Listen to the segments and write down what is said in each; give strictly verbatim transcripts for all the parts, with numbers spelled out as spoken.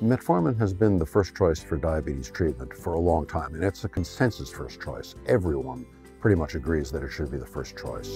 Metformin has been the first choice for diabetes treatment for a long time, and it's a consensus first choice. Everyone pretty much agrees that it should be the first choice.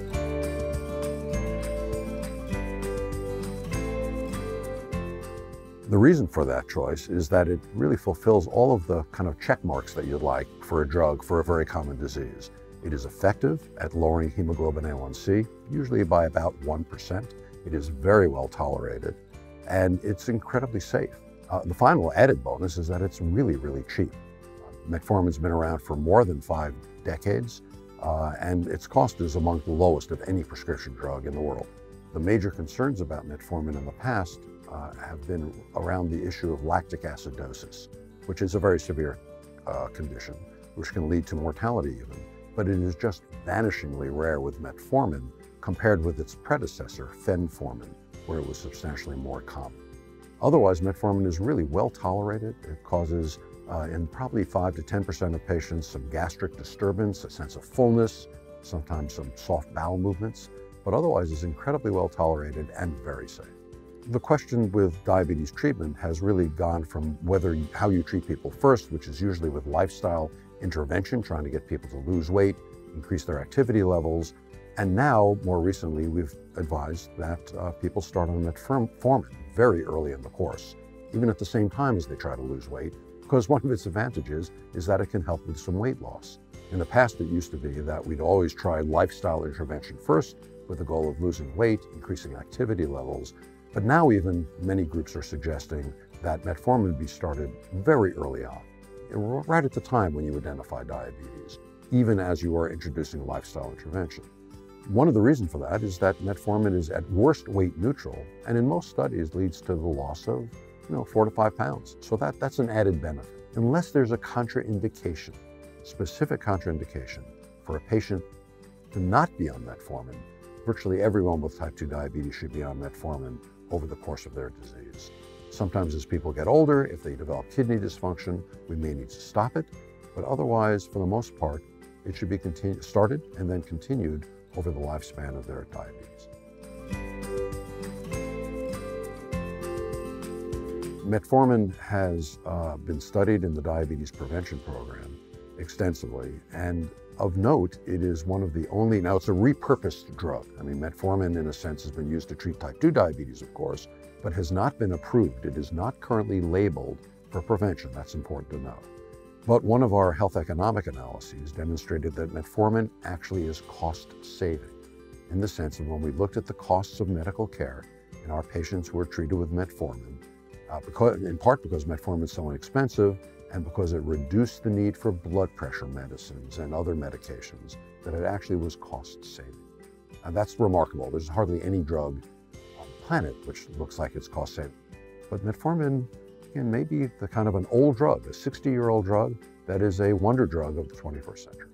The reason for that choice is that it really fulfills all of the kind of check marks that you'd like for a drug for a very common disease. It is effective at lowering hemoglobin A one C, usually by about one percent. It is very well tolerated, and it's incredibly safe. Uh, the final added bonus is that it's really, really cheap. Uh, Metformin's been around for more than five decades, uh, and its cost is among the lowest of any prescription drug in the world. The major concerns about metformin in the past uh, have been around the issue of lactic acidosis, which is a very severe uh, condition, which can lead to mortality even. But it is just vanishingly rare with metformin compared with its predecessor, fenformin, where it was substantially more common. Otherwise, metformin is really well tolerated. It causes, uh, in probably five to ten percent of patients, some gastric disturbance, a sense of fullness, sometimes some soft bowel movements, but otherwise is incredibly well tolerated and very safe. The question with diabetes treatment has really gone from whether you, how you treat people first, which is usually with lifestyle intervention, trying to get people to lose weight, increase their activity levels, and now, more recently, we've advised that uh, people start on metformin very early in the course, even at the same time as they try to lose weight, because one of its advantages is that it can help with some weight loss. In the past, it used to be that we'd always try lifestyle intervention first with the goal of losing weight, increasing activity levels, but now even many groups are suggesting that metformin be started very early on, right at the time when you identify diabetes, even as you are introducing lifestyle intervention. One of the reasons for that is that metformin is at worst weight neutral, and in most studies leads to the loss of, you know, four to five pounds. So that, that's an added benefit. Unless there's a contraindication, specific contraindication for a patient to not be on metformin, virtually everyone with type two diabetes should be on metformin over the course of their disease. Sometimes as people get older, if they develop kidney dysfunction, we may need to stop it, but otherwise, for the most part, it should be continu- started and then continued over the lifespan of their diabetes. Metformin has uh, been studied in the diabetes prevention program extensively, and of note, it is one of the only, now it's a repurposed drug. I mean, metformin in a sense has been used to treat type two diabetes, of course, but has not been approved. It is not currently labeled for prevention. That's important to know. But one of our health economic analyses demonstrated that metformin actually is cost-saving, in the sense of when we looked at the costs of medical care in our patients who were treated with metformin, uh, because, in part because metformin is so inexpensive and because it reduced the need for blood pressure medicines and other medications, that it actually was cost-saving. And that's remarkable. There's hardly any drug on the planet which looks like it's cost-saving. But metformin, again, maybe the kind of an old drug, a sixty-year-old drug that is a wonder drug of the twenty-first century.